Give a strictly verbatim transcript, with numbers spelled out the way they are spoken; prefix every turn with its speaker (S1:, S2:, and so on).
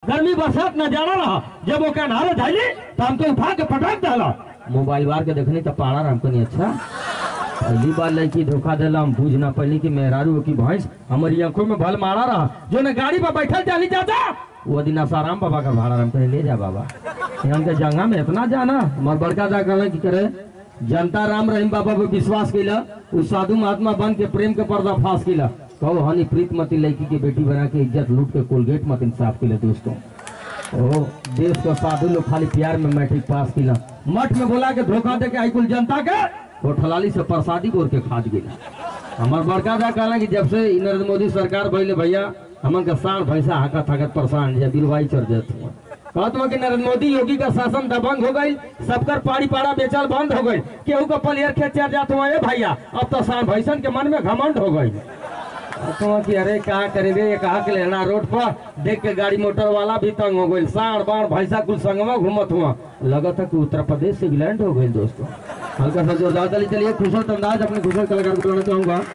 S1: गर्मी बरसात न जाना रहा, जब वो कनारे धैली तो हमको उठा के पटक डाला। मोबाइल बार के देखनी तो पाड़ा हमको नहीं अच्छा। पहली बार लड़की धोखा दिला, हम बूझ ना पहली की मेहरारू की भैंस हमारी आंखों में भल मारा रहा। जो ने गाड़ी पर बैठल चली जाता वो दिन आसाराम बाबा का भाड़ा हमको ले जा बाबा। यहाँ के जंगा में इतना जाना मर बड़का जा कर की करे जनता राम रहीम बाबा पे विश्वास किला, उस साधु महात्मा बन के प्रेम के पर्दा फास किला। कहो हनी प्रीत मती लड़की की बेटी बना के इज्जत लूट के कोलगेट मत इंसाफ किला दोस्तों। ओ देश का साधु लोग खाली प्यार में मैट्रिक पास किला, मठ में बोला के धोखा दे के आई कुल जनता के वो ठलाली से प्रसादी बोर के खाद गिला। हमार बड़का जा कहला कि जब से नरेंद्र मोदी सरकार भइले भैया हमन के साढ़ भैंसा हाकत हाकत परेशान जब बिरवाई चढ़ जाते हैं। कहत कि नरेंद्र मोदी योगी का शासन दबंग हो गई, सबकर पाड़ी पाड़ा बेचल बंद हो गई, केहू का पलियर खेत चढ़ जाते हुए भैया। अब तो साढ़ भैंसन के मन में घमंड हो गई। तो कि अरे क्या करेंगे, ये कहा के लेना रोड पर देख के गाड़ी मोटर वाला भी तंग हो गई, साढ़ बाढ़ भैंसा कुल संगमा घूमत हुआ। लगा था कि उत्तर प्रदेश से इंग्लैंड हो गई दोस्तों। हल्का सा जोरदार चलिए खुशल अंदाज अपने खुशल कलाकार को चाहूंगा।